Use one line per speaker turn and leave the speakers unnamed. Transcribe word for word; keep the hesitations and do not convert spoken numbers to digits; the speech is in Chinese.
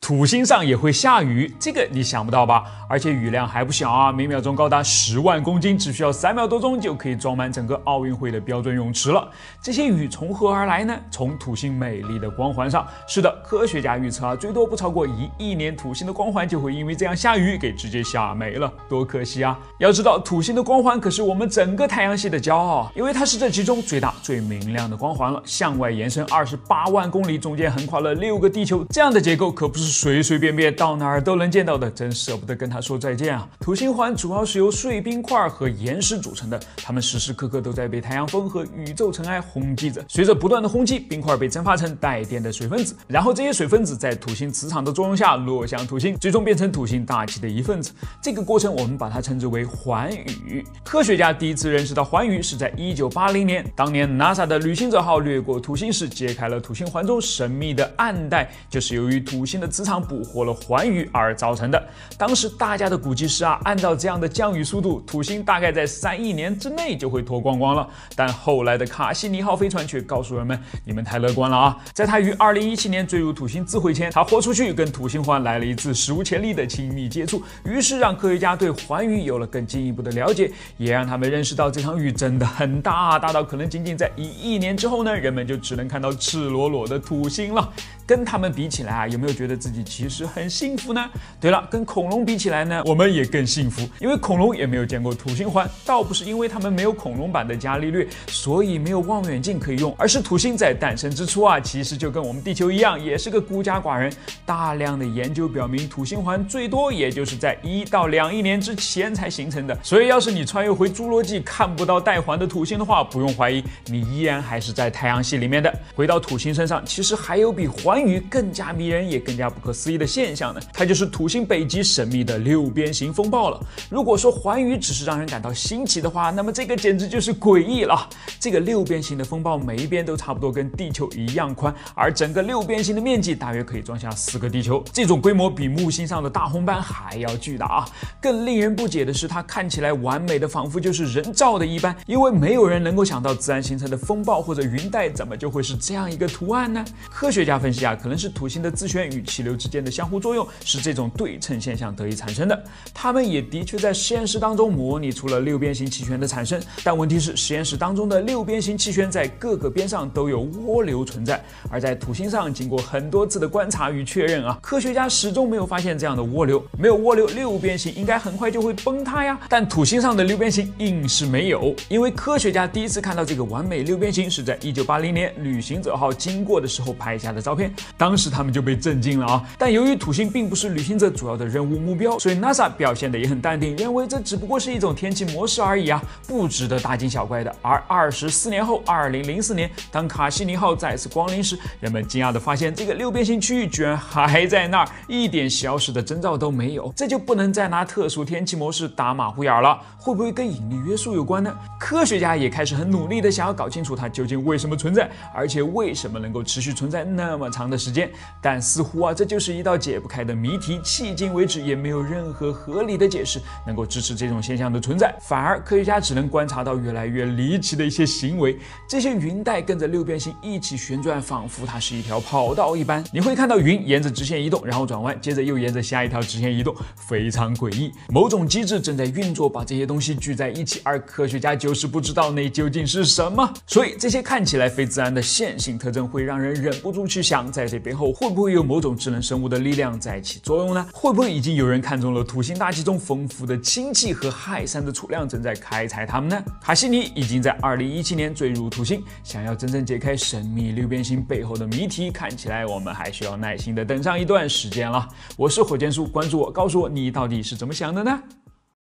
土星上也会下雨，这个你想不到吧？而且雨量还不小啊，每秒钟高达十万公斤，只需要三秒多钟就可以装满整个奥运会的标准泳池了。这些雨从何而来呢？从土星美丽的光环上。是的，科学家预测啊，最多不超过一亿年，土星的光环就会因为这样下雨给直接下没了，多可惜啊！要知道，土星的光环可是我们整个太阳系的骄傲，因为它是这其中最大、最明亮的光环了，向外延伸二十八万公里，中间横跨了六个地球，这样的结构可不是随随便便到哪儿都能见到的，真舍不得跟它说再见啊！土星环主要是由碎冰块和岩石组成的，它们时时刻刻都在被太阳风和宇宙尘埃轰击着。随着不断的轰击，冰块被蒸发成带电的水分子，然后这些水分子在土星磁场的作用下落向土星，最终变成土星大气的一份子。这个过程我们把它称之为环雨。科学家第一次认识到环雨是在一九八零年，当年 NASA 的旅行者号掠过土星时，揭开了土星环中神秘的暗带，就是由于土星的磁场捕获了环雨而造成的。当时大家的估计是啊，按照这样的降雨速度，土星大概在三亿年之内就会脱光光了。但后来的卡西尼号飞船却告诉人们，你们太乐观了啊！在它于二零一七年坠入土星自毁前，它豁出去跟土星环来了一次史无前例的亲密接触，于是让科学家对环雨有了更进一步的了解，也让他们认识到这场雨真的很大，大到可能仅仅在一亿年之后呢，人们就只能看到赤裸裸的土星了。跟他们比起来啊，有没有觉得自己其实很幸福呢？对了，跟恐龙比起来呢，我们也更幸福，因为恐龙也没有见过土星环，倒不是因为他们没有恐龙版的伽利略，所以没有望远镜可以用，而是土星在诞生之初啊，其实就跟我们地球一样，也是个孤家寡人。大量的研究表明，土星环最多也就是在一到两亿年之前才形成的。所以，要是你穿越回侏罗纪看不到带环的土星的话，不用怀疑，你依然还是在太阳系里面的。回到土星身上，其实还有比环雨更加迷人也更加不可思议的现象呢，它就是土星北极神秘的六边形风暴了。如果说环雨只是让人感到新奇的话，那么这个简直就是诡异了。这个六边形的风暴每一边都差不多跟地球一样宽，而整个六边形的面积大约可以装下四个地球，这种规模比木星上的大红斑还要巨大啊！更令人不解的是，它看起来完美的仿佛就是人造的一般，因为没有人能够想到自然形成的风暴或者云带怎么就会是这样一个图案呢？科学家分析啊，可能是土星的自旋与气流之间的相互作用，使这种对称现象得以产生的。他们也的确在实验室当中模拟出了六边形气旋的产生，但问题是实验室当中的六边形气旋在各个边上都有涡流存在，而在土星上经过很多次的观察与确认啊，科学家始终没有发现这样的涡流。没有涡流，六边形应该很快就会崩塌呀。但土星上的六边形硬是没有，因为科学家第一次看到这个完美六边形是在一九八零年旅行者号经过的时候拍下的照片，当时他们就被震惊了啊。但由于土星并不是旅行者主要的任务目标，所以 NASA 表现得也很淡定，认为这只不过是一种天气模式而已啊，不值得大惊小怪的。而二十四年后，二零零四年，当卡西尼号再次光临时，人们惊讶地发现这个六边形区域居然还在那儿，一点消失的征兆都没有。这就不能再拿特殊天气模式打马虎眼了，会不会跟引力约束有关呢？科学家也开始很努力地想要搞清楚它究竟为什么存在，而且为什么能够持续存在那么长的时间。但似乎啊，这就是一道解不开的谜题，迄今为止也没有任何合理的解释能够支持这种现象的存在，反而科学家只能观察到越来越离奇的一些行为。这些云带跟着六边形一起旋转，仿佛它是一条跑道一般。你会看到云沿着直线移动，然后转弯，接着又沿着下一条直线移动，非常诡异。某种机制正在运作，把这些东西聚在一起，而科学家就是不知道那究竟是什么。所以这些看起来非自然的线性特征会让人忍不住去想，在这背后会不会有某种智能生物的力量在起作用呢？会不会已经有人看中了土星大气中丰富的氢气和氦三的储量，正在开采它们呢？卡西尼已经在二零一七年坠入土星，想要真正解开神秘六边形背后的谜题，看起来我们还需要耐心的等上一段时间了。我是火箭叔，关注我，告诉我你到底是怎么想的呢？